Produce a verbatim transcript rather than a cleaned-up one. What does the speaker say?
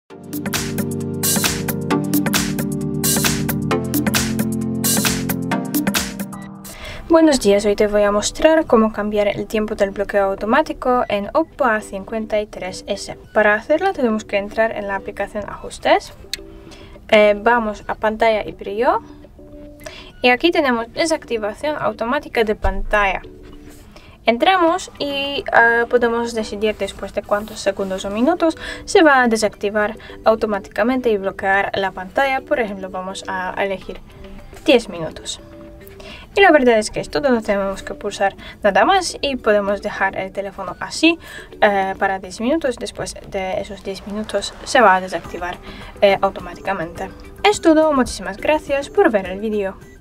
Buenos días, hoy te voy a mostrar cómo cambiar el tiempo del bloqueo automático en Oppo A cincuenta y tres ese. Para hacerlo tenemos que entrar en la aplicación Ajustes, eh, vamos a Pantalla y brillo y aquí tenemos Desactivación automática de pantalla. Entramos y uh, podemos decidir después de cuántos segundos o minutos se va a desactivar automáticamente y bloquear la pantalla. Por ejemplo, vamos a elegir diez minutos. Y la verdad es que esto no tenemos que pulsar nada más y podemos dejar el teléfono así eh, para diez minutos. Después de esos diez minutos se va a desactivar eh, automáticamente. Es todo, muchísimas gracias por ver el vídeo.